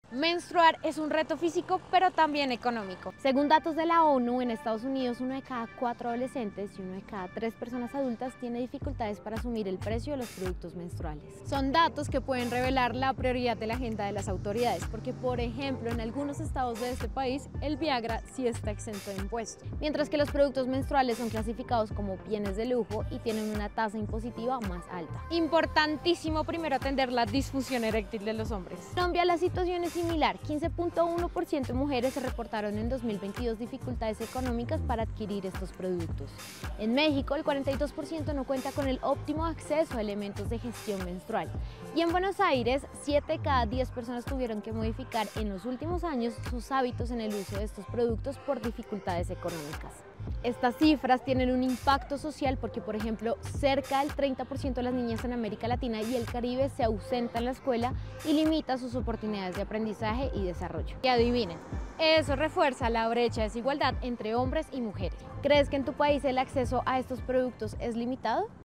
Menstruar es un reto físico, pero también económico. Según datos de la ONU, en Estados Unidos 1 de cada 4 adolescentes y 1 de cada 3 personas adultas tiene dificultades para asumir el precio de los productos menstruales. Son datos que pueden revelar la prioridad de la agenda de las autoridades, porque por ejemplo en algunos estados de este país el Viagra sí está exento de impuestos. Mientras que los productos menstruales son clasificados como bienes de lujo y tienen una tasa impositiva más alta. Importantísimo primero atender la disfunción eréctil de los hombres. En Colombia la situación es similar, 15.1% de mujeres se reportaron en 2022 dificultades económicas para adquirir estos productos. En México, el 42% no cuenta con el óptimo acceso a elementos de gestión menstrual. Y en Buenos Aires, 7 de cada 10 personas tuvieron que modificar en los últimos años sus hábitos en el uso de estos productos por dificultades económicas. Estas cifras tienen un impacto social porque, por ejemplo, cerca del 30% de las niñas en América Latina y el Caribe se ausenta en la escuela y limita sus oportunidades de aprendizaje y desarrollo. Y adivinen, eso refuerza la brecha de desigualdad entre hombres y mujeres. ¿Crees que en tu país el acceso a estos productos es limitado?